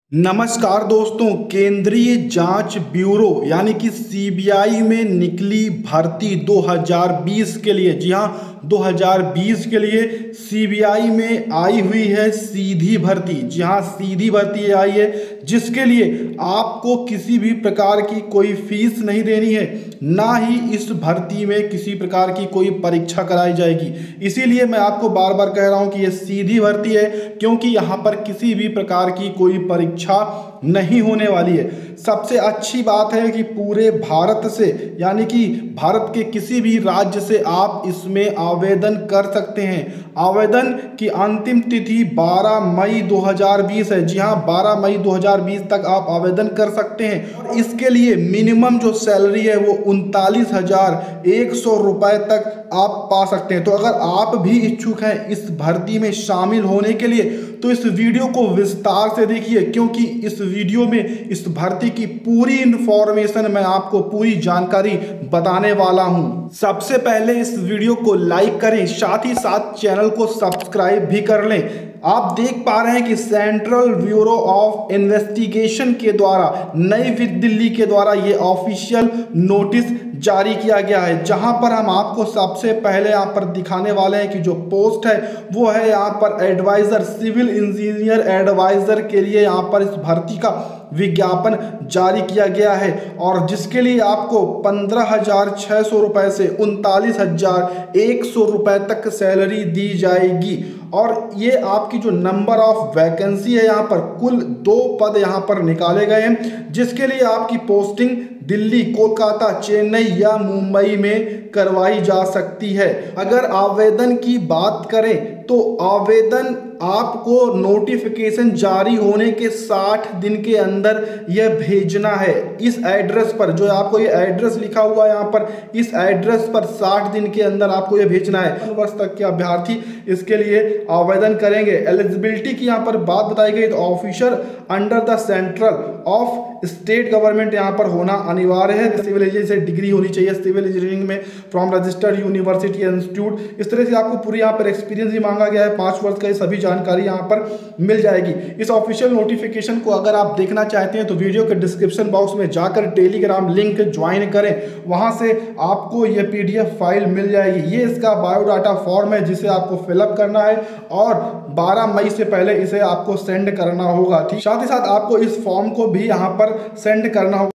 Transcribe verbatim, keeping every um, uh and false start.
नमस्कार दोस्तों, केंद्रीय जांच ब्यूरो यानी कि सीबीआई में निकली भर्ती दो हज़ार बीस के लिए। जी हां, दो हज़ार बीस के लिए सीबीआई में आई हुई है सीधी भर्ती। जी हां, सीधी भर्ती आई है जिसके लिए आपको किसी भी प्रकार की कोई फीस नहीं देनी है, ना ही इस भर्ती में किसी प्रकार की कोई परीक्षा कराई जाएगी। इसीलिए मैं आपको बार बार कह रहा हूं कि यह सीधी भर्ती है, क्योंकि यहां पर किसी भी प्रकार की कोई परीक्षा नहीं होने वाली है। सबसे अच्छी बात है कि पूरे भारत से यानी कि भारत के किसी भी राज्य से आप इसमें आवेदन कर सकते हैं। आवेदन की अंतिम तिथि बारह मई दो हज़ार बीस है। जी हां, बारह मई दो हज़ार बीस तक आप आवेदन कर सकते हैं। इसके लिए मिनिमम जो सैलरी है वो उनतालीस हजार एक सौ रुपए तक आप पा सकते हैं। तो अगर आप भी इच्छुक हैं इस भर्ती में शामिल होने के लिए तो इस वीडियो को विस्तार से देखिए, क्योंकि इस वीडियो में इस भर्ती की पूरी इंफॉर्मेशन मैं आपको पूरी जानकारी बताने वाला हूं। सबसे पहले इस वीडियो को लाइक करें, साथ ही साथ चैनल को सब्सक्राइब भी कर लें। आप देख पा रहे हैं कि सेंट्रल ब्यूरो ऑफ इन्वेस्टिगेशन के द्वारा नई दिल्ली के द्वारा ये ऑफिशियल नोटिस जारी किया गया है, जहां पर हम आपको सबसे पहले यहाँ पर दिखाने वाले हैं कि जो पोस्ट है वो है यहाँ पर एडवाइजर, सिविल इंजीनियर एडवाइजर के लिए यहाँ पर इस भर्ती का विज्ञापन जारी किया गया है, और जिसके लिए आपको पंद्रह हजार छह सौ रुपए से उनतालीस हजार एक सौ रुपए तक सैलरी दी जाएगी। और ये आपकी जो नंबर ऑफ वैकेंसी है, यहाँ पर कुल दो पद यहाँ पर निकाले गए हैं, जिसके लिए आपकी पोस्टिंग दिल्ली, कोलकाता, चेन्नई या मुंबई में करवाई जा सकती है। अगर आवेदन की बात करें तो आवेदन आपको नोटिफिकेशन जारी होने के साठ दिन के अंदर यह भेजना है इस एड्रेस पर। जो आपको ये एड्रेस लिखा हुआ है यहाँ पर, इस एड्रेस पर साठ दिन के अंदर आपको यह भेजना है। वर्ष तक के अभ्यर्थी इसके लिए आवेदन करेंगे। एलिजिबिलिटी की यहाँ पर बात बताई गई तो officer under the central of state government यहाँ पर होना अनिवार्य है। सिविल इंजीनियरिंग से डिग्री होनी चाहिए, सिविल इंजीनियरिंग में फ्रॉम रजिस्टर्ड यूनिवर्सिटी इंस्टीट्यूट। इस तरह से आपको पूरी यहाँ पर एक्सपीरियंस भी मांगा गया है, पाँच वर्ष का, ये सभी जानकारी यहाँ पर मिल जाएगी। इस ऑफिशियल नोटिफिकेशन को अगर आप देखना चाहते हैं तो वीडियो के डिस्क्रिप्शन बॉक्स में जाकर टेलीग्राम लिंक ज्वाइन करें, वहां से आपको ये पीडीएफ फाइल मिल जाएगी। ये इसका बायोडाटा फॉर्म है जिसे आपको फिलअप करना है और बारह मई से पहले इसे आपको सेंड करना होगा। ठीक, साथ ही साथ आपको इस फॉर्म को भी यहाँ पर सेंड करना होगा।